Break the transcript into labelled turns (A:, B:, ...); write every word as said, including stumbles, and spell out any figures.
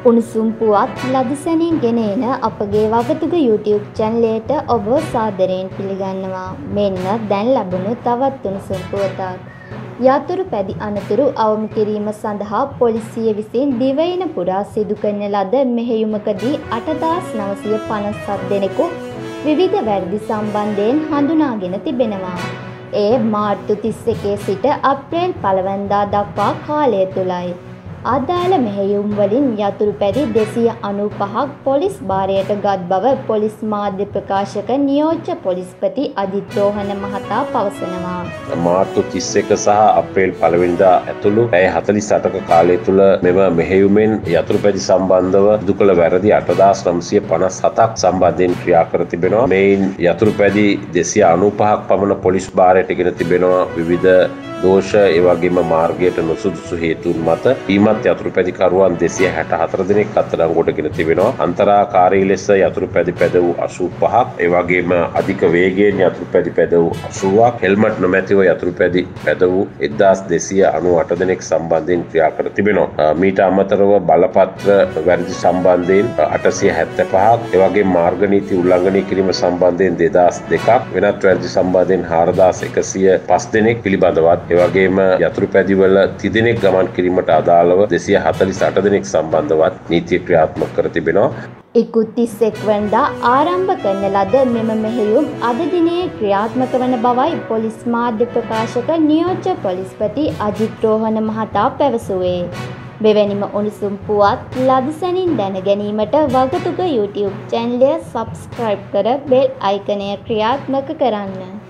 A: උණුසුම් පුවත් ලදසැනින් ගෙන එන අපගේ වගතුග YouTube චැනලයට ඔබ සාදරයෙන් පිළිගන්නවා. මෙන්න දැන් ලැබුණු තවත් උණුසුම් පුවතක්. යතුරු පැදි අනතුරු අවම කිරීම සඳහා පොලිසිය විසින් දිවයින පුරා සිදු කරන ලද මෙහෙයුමකදී අටදාස් නවසිය පනස් හත් දෙනෙකු විවිධ වැරදි සම්බන්ධයෙන් හඳුනාගෙන තිබෙනවා. ඒ මාර්තු තිස් එකේ සිට අප්‍රේල් පළවෙනිදා දක්වා කාලය තුලයි. අදාළ මෙහෙයුම් වලින් යතුරු පැදි දෙසිය අනූපහක් පොලිස් භාරයට ගත් බව පොලිස් මාධ්‍ය ප්‍රකාශක නියෝජ්‍ය පොලිස්පති අජිත් රෝහණ මහතා පවසනවා.
B: මාර්තු තිස් එක සහ අප්‍රේල් පළවෙනිදා ඇතුළු පැය හතළිස් අටක කාලය තුල මෙම මෙහෙයුමෙන් යතුරු පැදි සම්බන්ධව සිදු කළ වැරදි අටදාස් නවසිය පනස් හතක් සම්බන්ධයෙන් ක්‍රියා කර තිබෙනවා. මෙයින් යතුරු පැදි දෙසිය අනූපහක් පමණ පොලිස් භාරයට ගෙන තිබෙනවා. විවිධ දෝෂ ඒ වගේම මාර්ගයට නොසුදුසු හේතුන් මත ඊමත් යතුරු පැදිකරුවන් දෙසිය හැට හතර දෙනෙක් අත්අඩංගුවට ගෙන තිබෙනවා. අන්තරාකාරී ලෙස යතුරු පැදි පැද වූ අසූ පහක්, ඒ වගේම අධික වේගයෙන් යතුරු පැදි පැද වූ අසූවක්, හෙල්මට් නොමැතිව යතුරු පැදි පැද වූ එක්දාස් දෙසිය අනූ අට දෙනෙක් සම්බන්ධයෙන් ක්‍රියා කර තිබෙනවා. මීට අමතරව බලපත්‍ර වැරදි සම්බන්ධයෙන් අටසිය හැත්තෑ පහක්, ඒ වගේම මාර්ග නීති උල්ලංඝනය කිරීම සම්බන්ධයෙන් දෙදාස් දෙකක්, වෙනත් වැරදි සම්බන්ධයෙන් හාරදාස් එකසිය පස් දෙනෙක් පිළිබඳවත් ඒ වගේම යතුරු පැදිවල තිදෙනෙක් ගමන් කිරීමට අදාළව දෙසිය හතළිස් අට දෙනෙක් සම්බන්ධවත් නීතිය ක්‍රියාත්මක කර තිබෙනවා.
A: ඉකුත් තිස් එක් වෙනිදා ආරම්භ කරන ලද මෙම මෙහෙයුම් අද දිනේ ක්‍රියාත්මක වන බවයි පොලිස් මාධ්‍ය ප්‍රකාශක නියෝජ්‍ය පොලිස්පති අජිත් රෝහණ මහතා පැවසුවේ. මෙවැනිම උණුසුම් පුවත් ලදසැනින් දැන ගැනීමට වගතුග YouTube චැනලය සබ්ස්ක්‍රයිබ් කර බෙල් අයිකනය ක්‍රියාත්මක කරන්න.